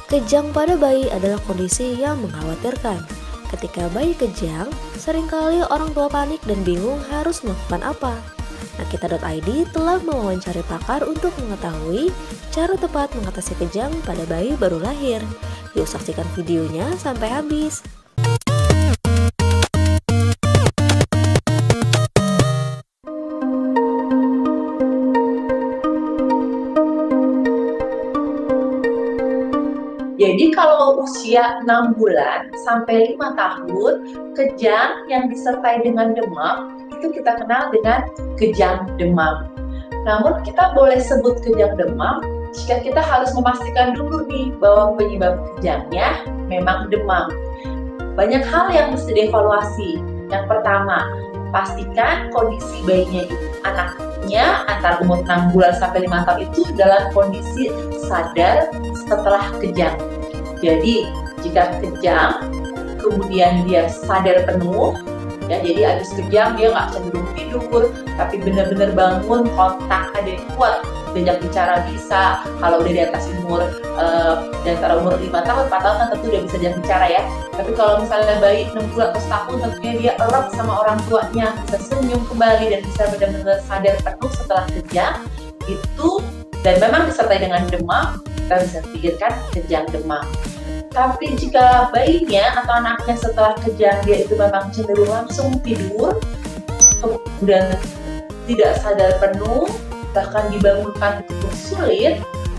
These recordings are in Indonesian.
Kejang pada bayi adalah kondisi yang mengkhawatirkan. Ketika bayi kejang, seringkali orang tua panik dan bingung harus melakukan apa. Nakita.id telah mewawancari pakar untuk mengetahui cara tepat mengatasi kejang pada bayi baru lahir. Yuk saksikan videonya sampai habis. Jadi kalau usia 6 bulan sampai 5 tahun, kejang yang disertai dengan demam, itu kita kenal dengan kejang demam. Namun kita boleh sebut kejang demam jika kita harus memastikan dulu nih bahwa penyebab kejangnya memang demam. Banyak hal yang mesti dievaluasi. Yang pertama, pastikan kondisi bayinya itu, anaknya antara umur 6 bulan sampai 5 tahun itu dalam kondisi sadar setelah kejang. Jadi jika kejang kemudian dia sadar penuh, ya, jadi habis kejang dia nggak cenderung tidur tapi benar-benar bangun, kontak ada yang kuat, diajak bicara bisa. Kalau udah di atas umur di antara umur 5 tahun 4 tahun kan tentu udah bisa diajak bicara ya. Tapi kalau misalnya bayi 6 bulan atau setahun, tentunya dia erat sama orang tuanya, bisa senyum kembali dan bisa benar-benar sadar penuh setelah kejang itu, dan memang disertai dengan demam, kita bisa pikirkan kejang demam. Tapi jika bayinya atau anaknya setelah kejang dia itu memang cenderung langsung tidur, kemudian tidak sadar penuh, bahkan dibangunkan itu sulit,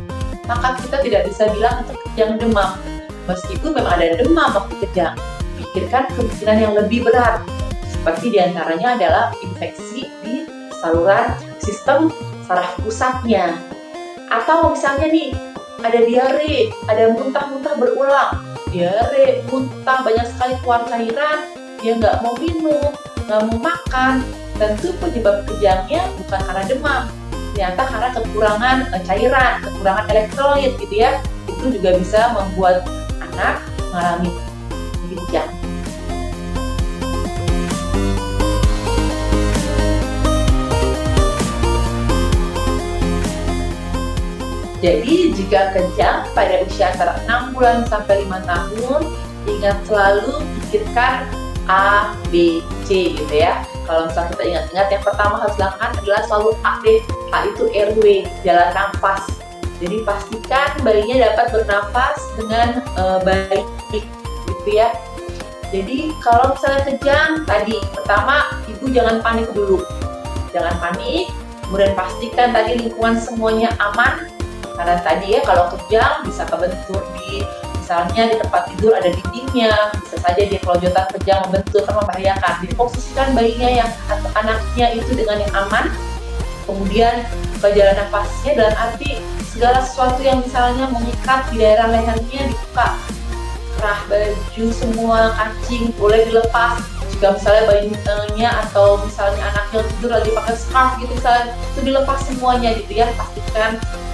maka kita tidak bisa bilang itu kejang demam. Meskipun memang ada demam waktu kejang, pikirkan kemungkinan yang lebih berat, seperti diantaranya adalah infeksi di saluran sistem saraf pusatnya. Atau misalnya nih, ada diare, ada muntah-muntah berulang, diare, muntah, banyak sekali keluar cairan, dia nggak mau minum, nggak mau makan. Tentu penyebab kejangnya bukan karena demam, ternyata karena kekurangan cairan, kekurangan elektrolit gitu ya. Itu juga bisa membuat anak mengalami kejang. Jadi jika kejang pada usia antara 6 bulan sampai 5 tahun, ingat selalu pikirkan A, B, C gitu ya. Kalau misalnya kita ingat-ingat, yang pertama harus dilakukan adalah selalu A, B. A itu airway, jalan nafas. Jadi pastikan bayinya dapat bernafas dengan baik gitu ya. Jadi kalau misalnya kejang, tadi pertama ibu jangan panik dulu. Jangan panik, kemudian pastikan tadi lingkungan semuanya aman. Karena tadi ya kalau kejang bisa kebentur di, misalnya di tempat tidur ada dindingnya, bisa saja dia kalau jotan kejang membentur kan membahayakan. Jadi posisikan bayinya yang atau anaknya itu dengan yang aman. Kemudian jalan nafasnya dalam arti segala sesuatu yang misalnya mengikat di daerah lehernya dibuka. Kerah baju semua, kancing boleh dilepas. Jika misalnya bayinya atau misalnya anaknya tidur lagi pakai scarf gitu misalnya, itu dilepas semuanya gitu ya. Pastikan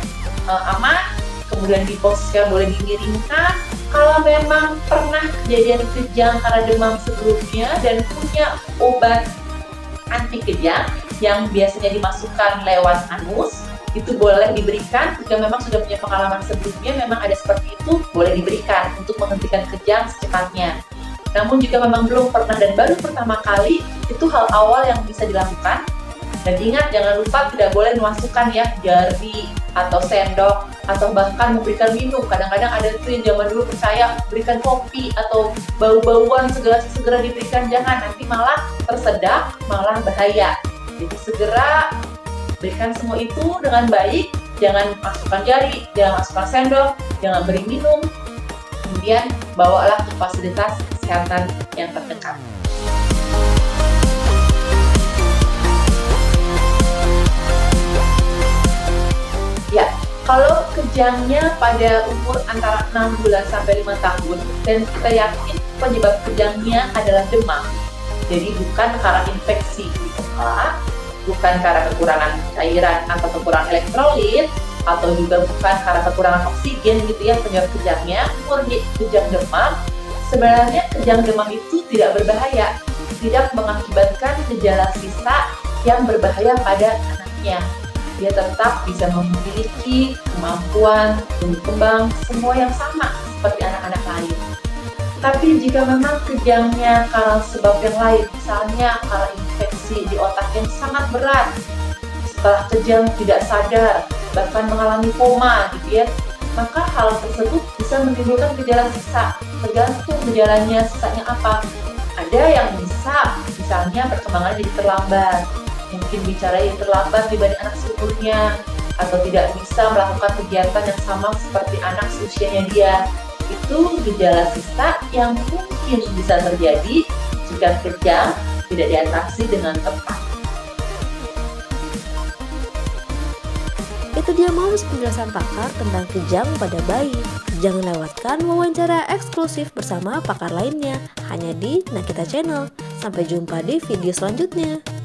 aman, kemudian diposisikan boleh dimiringkan. Kalau memang pernah kejadian kejang karena demam sebelumnya dan punya obat anti kejang yang biasanya dimasukkan lewat anus, itu boleh diberikan. Jika memang sudah punya pengalaman sebelumnya, memang ada seperti itu, boleh diberikan untuk menghentikan kejang secepatnya. Namun jika memang belum pernah dan baru pertama kali, itu hal awal yang bisa dilakukan. Dan ingat, jangan lupa tidak boleh memasukkan ya jari atau sendok atau bahkan memberikan minum. Kadang-kadang ada tuh yang zaman dulu percaya berikan kopi atau bau-bauan segera diberikan. Jangan, nanti malah tersedak, malah bahaya. Jadi segera berikan semua itu dengan baik. Jangan masukkan jari, jangan masukkan sendok, jangan beri minum. Kemudian bawalah ke fasilitas kesehatan yang terdekat. Ya, kalau kejangnya pada umur antara 6 bulan sampai 5 tahun dan kita yakin penyebab kejangnya adalah demam, jadi bukan karena infeksi di kepala, bukan karena kekurangan cairan atau kekurangan elektrolit, atau juga bukan karena kekurangan oksigen gitu ya penyebab kejangnya, murni kejang demam. Sebenarnya kejang demam itu tidak berbahaya, tidak mengakibatkan gejala sisa yang berbahaya pada anaknya. Dia tetap bisa memiliki kemampuan tumbuh kembang semua yang sama Tapi jika memang kejangnya karena sebab yang lain, misalnya karena infeksi di otak yang sangat berat, setelah kejang tidak sadar, bahkan mengalami koma gitu ya, maka hal tersebut bisa menimbulkan gejala sesak, tergantung gejalanya sesaknya apa. Ada yang bisa, misalnya perkembangannya jadi terlambat, mungkin bicara yang terlambat dibanding anak seumurnya, atau tidak bisa melakukan kegiatan yang sama seperti anak seusianya dia. Itu gejala sesak yang mungkin bisa terjadi jika kejang tidak diatasi dengan tepat. Itu dia Moms penjelasan pakar tentang kejang pada bayi. Jangan lewatkan wawancara eksklusif bersama pakar lainnya hanya di Nakita Channel. Sampai jumpa di video selanjutnya.